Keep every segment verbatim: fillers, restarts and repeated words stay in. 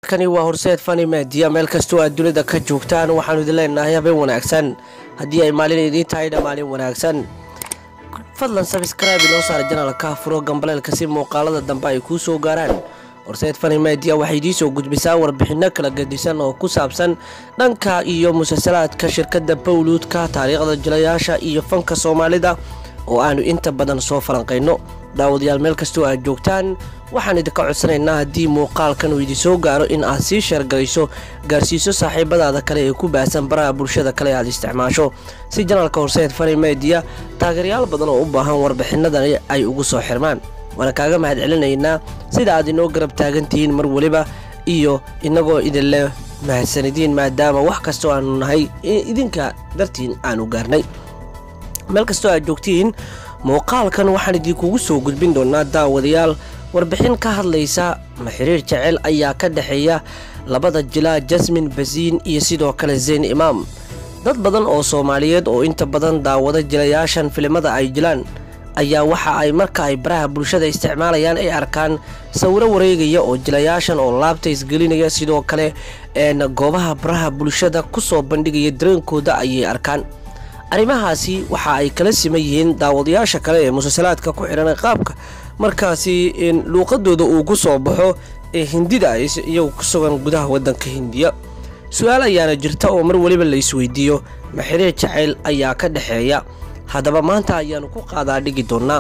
kani waa horseed fani media meel kastoo aad dunida ka joogtaan waxaanu idin leenahay habeen wanaagsan haddii ay maalin idiin tahay maalin wanaagsan fadlan subscribe inoo saar channelka furo gambaleelka si muuqaalada dambe ay ku soo gaaraan horseed fani media waxay idin soo gudbisaa warbixino kala gedisan oo ku saabsan dhanka iyo musalsalaadka shirkadda Bawluudka taariikhda jilayaasha iyo fanka Soomaalida oo aanu inta badan soo falanqeyno daawadayaal meel kastoo aad joogtaan waxaan idinka codsanaynaa haddii muuqaalkan uu idin soo gaaro in aad sii share garayso gaarsiiso saaxiibadaada kale ee ku baahsan baraha bulshada kale aad isticmaasho si channelka horseed fani media taageerayaal badan oo u baahan warbixinadan ay ugu soo xirmaan waana kaaga mahadcelinaynaa sida aad inoo garab taagantihiin mar waliba iyo inagoo idin leh mahadsanidin maadaama wax kastoo aanu nahay idinka dartiin aanu gaarnay meel kastoo aad joogtiin muuqaalkan waxaan idinkugu soo gudbin doonaa daawadayaal warbixin ka hadlaysa ma xiriir jacayl ayaa ka dhaxeeya labada jilaa Jasmine Basin iyo sidoo kale Zayn Imam dad badan oo Soomaaliyeed oo inta badan daawada jilayaashan filimada ay jilaan ayaa waxa ay marka ay baraha bulshada isticmaalayaan ay arkaan sawiro wareegaya oo jilayaashan oo laabta isgelinaya sidoo kale een goobaha baraha bulshada ku soo bandhigaya dareenkooda ayay arkaan arimahaasi waxa ay kala simayeen daawadayaasha kale ee musalsalaadka ku xiran qaabka markaasi in luuqadooda uu ku soo baxo ee hindida ay iyagu ku sugan gudaha wadanka Hindiya su'aal ayaana jirta oo mar waliba la isweydiiyo ma xiriir jacayl ayaa ka dhaxeeya hadaba maanta ayaanu ku qaadaa dhigi doonaa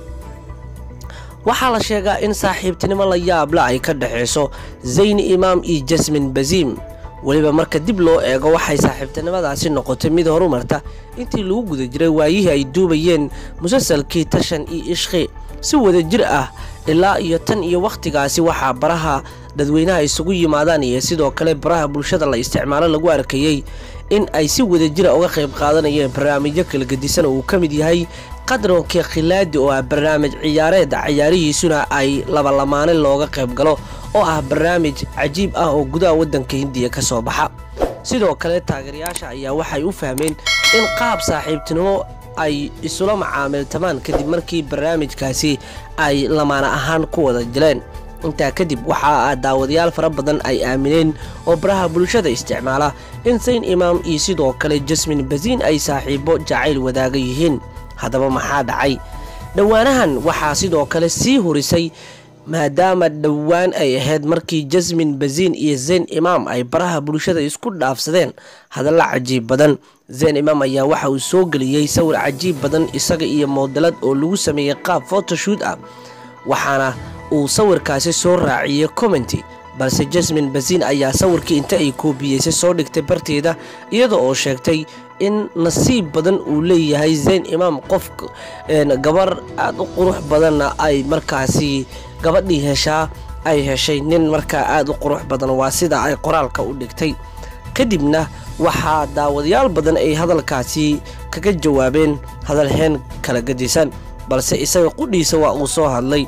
waxa la sheegaa in saaxiibtinimo la yaab la ay ka dhaxeyso Zayn Imam iyo Jasmine Basin waliba marka dib loo eego waxay saaxiibtinimadaasi noqotay mid horumarta intii lagu guda jiray waayihii ay duubayeen musalsalkii Tashan iyo Ishqi si wada jir ah ilaa iyo tan iyo waqtigaasi waxa baraha dadweynaha isugu yimaadaan iyo sidoo kale baraha bulshada la isticmaalo lagu arkayay in ay si wada jir uga qayb qaadanayeen barnaamijyo kala gedisan oo ka mid yahay qadroonka khilaadi oo ah barnaamij ciyaareed ciyaarihiisuna ay laba lamaane looga qayb galo oo ah barnaamij cajiib ah oo gudaha wadanka Hindiya ka soo baxa sidoo kale taageerayaasha ayaa waxay u fahmeen in qaab saaxiibtinimo ay isula macaamiltamaan kadib markii barnaamijkaasi ay lamaana ahaan ku wada jileen inta kadib waxa daawadayaal fara badan ay aamineen oo baraha bulshada isticmaala in Zayn Imam iyo sidoo kale Jasmine Basin ay saaxiibo jacayl wadaaga yihiin hadaba maxaa dhacay dhawaanahan waxa sidoo kale sii horisay maadaama dhawaan ay ahayd markii Jasmine Basin iyo Zayn Imam ay baraha bulshada isku dhaafsadeen hadal cajiib badan Zayn Imam ayaa waxa uu soo galiyay sawir cajiib badan isaga iyo modelad oo lagu sameeyay qaab photoshoot ah waxaana uu sawirkaasi soo raaciyay comment balse Jasmine Basin ayaa sawirkii inta ay koobiyay soo dhigtay barteeda iyadoo oo sheegtay in nasiib badan uu leeyahay Zayn Imam qof een gabar aad u qurux badan ay markaasi gabadhii heshaa ay heshay nin markaa aad u qurux badan waa sida ay qoraalka u dhigtay kadibna waxa daawadayaal badan ay hadalkaasi kaga jawaabeen hadal heen kala gadisan balse isaga qudhiisa waa uu soo hadlay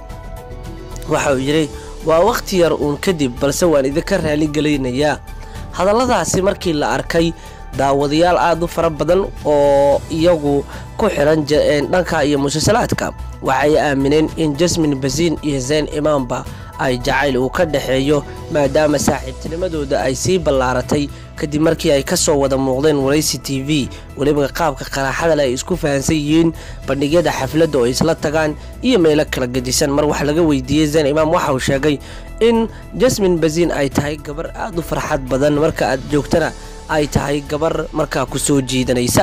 waxa uu yiri waa waqti yar uun kadib balse waan idinka raali galeynayaa hadalladaasi markii la arkay daawadayaal aad u fara badan oo iyagu ku xiran dhanka iyo musalsalaadka waxay aamineen in Jasmine Basin iyo Zayn Imam ba ay jacayl uu ka dhaxeeyo maadaama saaxiibtinimadooda ay sii ballaaratay kadib markii ay ka soo wada muuqdeen waraysi T V waliba qaabka qaraxada ay isku fahansan yihiin bandhigyada xafladda oo isla tagaan iyo meelo kala gedisan mar wax laga weydiiyay Zayn Imam waxa uu sheegay in Jasmine Basin ay tahay gabar aad u farxad badan marka aad joogtana ay tahay gabar markaa ku soo jiidanaysa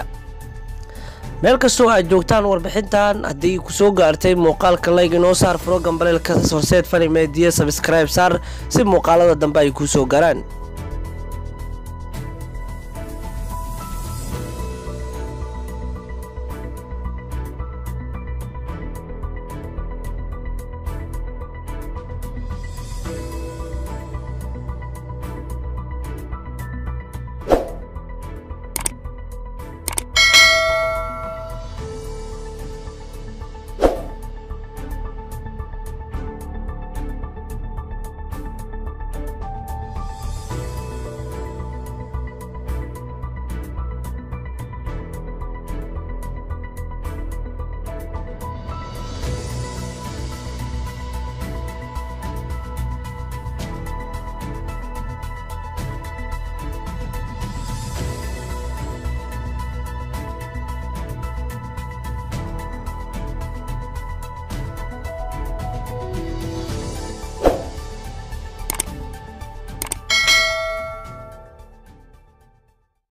meel kastoo aad joogtaan warbixintan haddii ku soo gaartay muuqaalka like inoo saar furo gambaleelka horseed fani media subscribe saar si muuqaalada dambe ay ku soo gaaraan